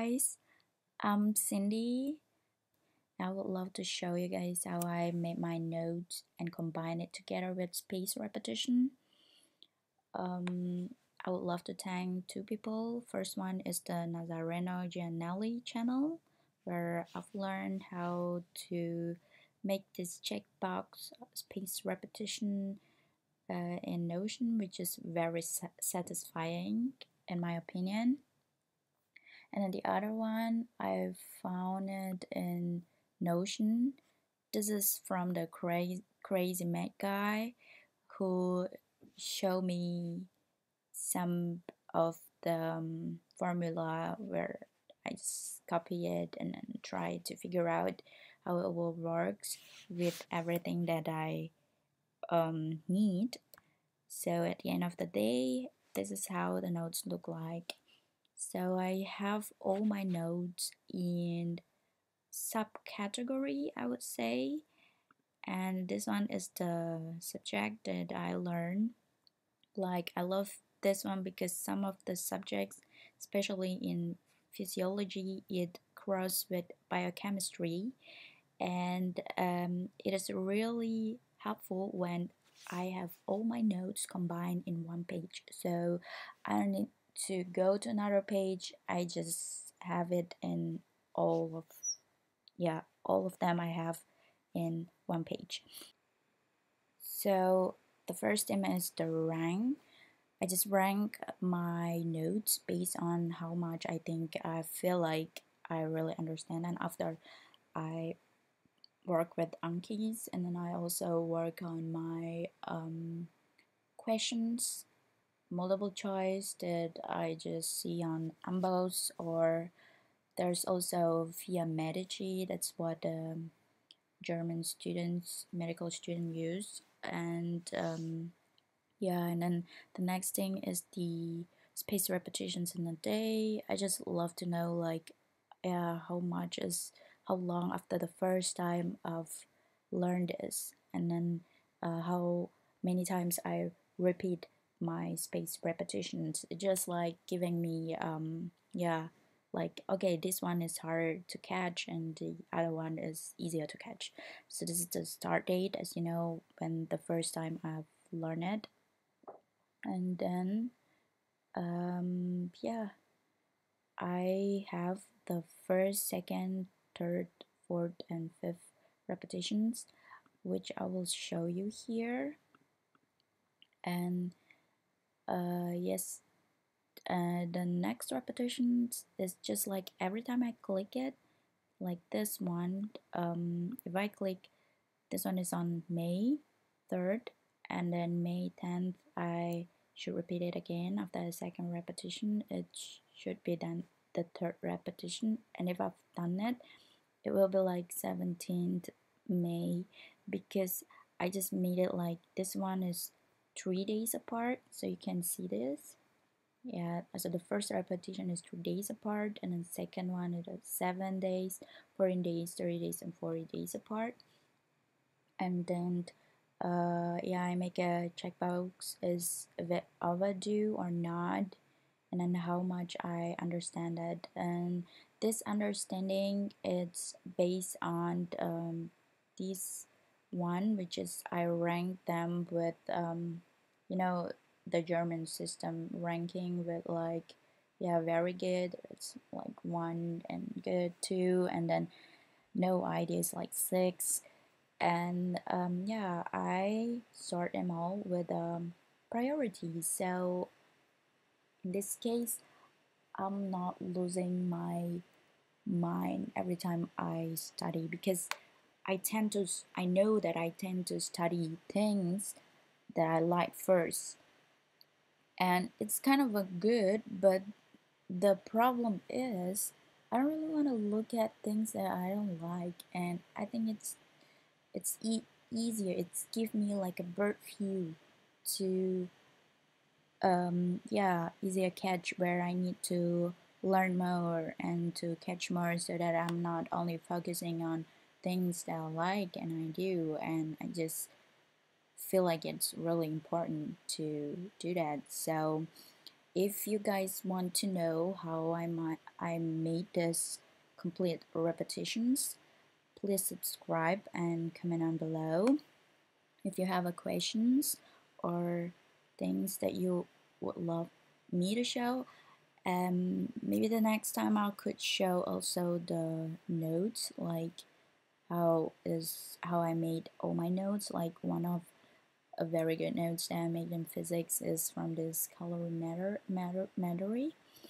guys, I'm Cindy. I would love to show you guys how I made my notes and combine it together with spaced repetition. I would love to thank two people. First one is the Nazareno Gianelli channel, where I've learned how to make this checkbox spaced repetition in Notion, which is very satisfying in my opinion. And then the other one, I found it in Notion. This is from the crazy mad guy who showed me some of the formula where I just copy it and then try to figure out how it will work with everything that I need. So at the end of the day, this is how the notes look like. So I have all my notes in subcategory, I would say, and this one is the subject that I learned. Like, I love this one because some of the subjects, especially in physiology, it cross with biochemistry, and it is really helpful when I have all my notes combined in one page. So I don't need to go to another page. I just have it in all of them I have in one page. So the first thing is the rank. I just rank my notes based on how much I feel like I really understand, and after I work with Anki's, and then I also work on my questions, multiple choice that I just see on Ambos, or there's also via Medici. That's what German students, medical students use, and yeah, and then the next thing is the spaced repetitions in a day. I just love to know like how long after the first time I've learned this, and then how many times I repeat my spaced repetitions. It just like giving me like, okay, this one is hard to catch and the other one is easier to catch. So this is the start date, as you know, when the first time I've learned it, and then yeah, I have the first, second, third, fourth, and fifth repetitions, which I will show you here. And yes, the next repetitions is just like every time I click it, like this one. If I click, this one is on May 3rd, and then May 10th, I should repeat it again after the second repetition. It should be then the third repetition, and if I've done it, it will be like 17th May, because I just made it like this one is 3 days apart, so you can see this. Yeah, so the first repetition is 2 days apart, and then the second one is 7 days, 14 days, 30 days, and 40 days apart. And then yeah, I make a checkbox, is it overdue or not, and then how much I understand it. And this understanding, it's based on this one, which is I rank them with you know, the German system ranking with like, yeah, very good, it's like 1, and good 2, and then no ideas like 6. And yeah, I sort them all with priorities. So in this case, I'm not losing my mind every time I study, because I know that I tend to study things that I like first, and it's kind of a good, but the problem is I don't really want to look at things that I don't like, and I think it's easier, it's give me like a bird view to yeah, easier catch where I need to learn more and to catch more, so that I'm not only focusing on things that I like and I do, and I just feel like it's really important to do that. So if you guys want to know how I made this complete repetitions, please subscribe and comment down below. If you have a questions or things that you would love me to show, maybe the next time I could show also the notes, like how I made all my notes. Like one of a very good notes that I made in physics is from this calorimetry,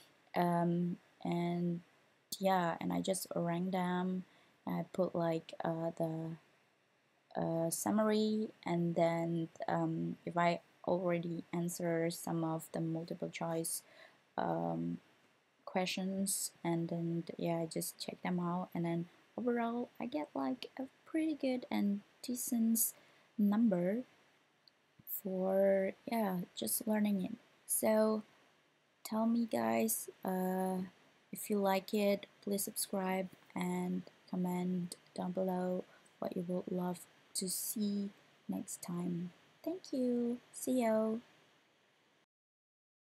and yeah, and I just arranged them. I put like the summary, and then if I already answer some of the multiple choice um, questions, and then yeah, I just check them out, and then overall I get like a pretty good and decent number for yeah, just learning it. So tell me guys, if you like it, please subscribe and comment down below what you would love to see next time. Thank you. See you.